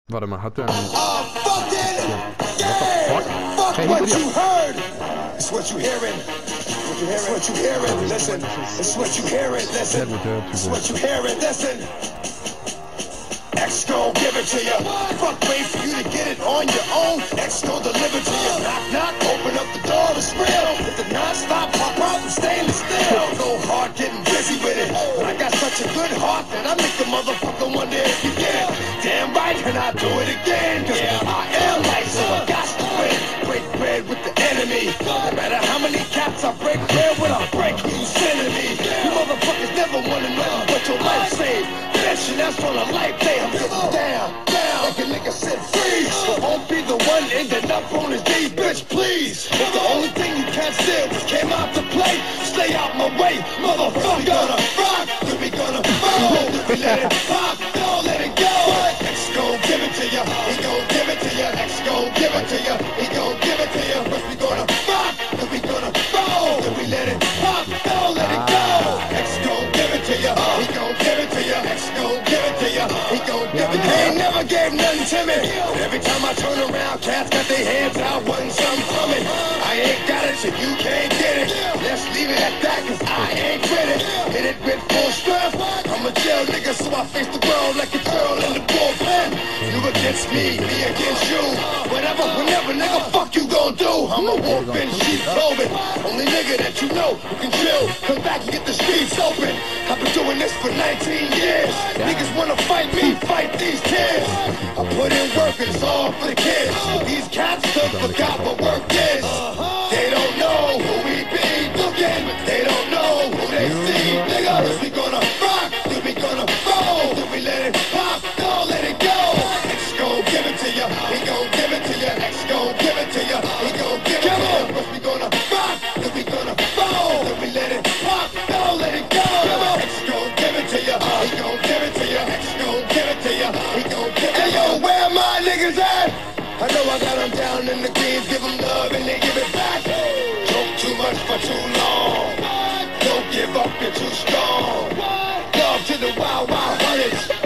Warte mal, hat der einen... Fuck it! What the Yeah! fuck? Fuck Hey, what hinter dir! you heard! It's what you hearing. It's what you hearing. Listen. It's what you hearing. Listen. It's what you hearing. Listen. X gon' give it to you. Fuck, wait for you to get it on your own. X gon' deliver to you. Knock, knock, open up the door, it's real. With the non-stop pop out and stainless steel. Go hard, getting busy with it. But I got such a good heart that I make the motherfucker wonder if you get it. Damn right, and I do it again. Cause I am like, so I got to win. Break bread with the enemy. No matter how many cats I break bread with, I'll break you sending me. You motherfuckers never wanna know what your life saved. Bitch, and that's on a life day. I'm getting down, make a nigga sit freeze. But won't be the one ending up on his knees, bitch, please. If the only thing you can't steal just came out to play, stay out my way, motherfucker. Gonna rock, then we gonna roll, then we let it pop, don't let it go. X gon' give it to ya, he gon' give it to ya. X gon' give it to ya, he gon' give it to ya. First we gonna rock, then we gonna roll, then we let it pop, don't let it go. X gon' give it to ya, he gon' give it to ya. X gon' give it to ya, he gon' give it to ya. He ain't never gave nothing to me. But every time I turn around, cats got their hands out, wanting something from it. I ain't got it, so you can't get it. Let's leave it at that, cause I ain't with it. Hit it with full strength. I'm a jail nigga, so I face the world like a girl in the bullpen. You against me against you. Whatever, whenever, nigga, fuck you gon' do. I'm a wolf in sheep clothing. Only nigga that you know who can chill. Come back and get the streets open. I've been doing this for 19 years. Niggas wanna fight me, fight these kids. I put in work and it's all for the kids. These cats still forgot what work is. They don't know who we be looking, but they don't know who they see. Nigga, we gonna rock, then we gonna roll, then we let it pop, don't let it go. X gon' give it to ya, he gon' give it to ya. X gon' give it to ya, he gon' give it to ya. First we gonna rock, then we gonna roll, then we let it pop, don't let it go. X gon' give it to ya, he gon' give it to ya. X gon' give it to ya, he gon' give it to ya. Hey yo, where my niggas at? I know I got them down in the greens, give them love and they give it back. Talk too much for too long. Don't give up, you're too strong. Love to the wild, wild hunters.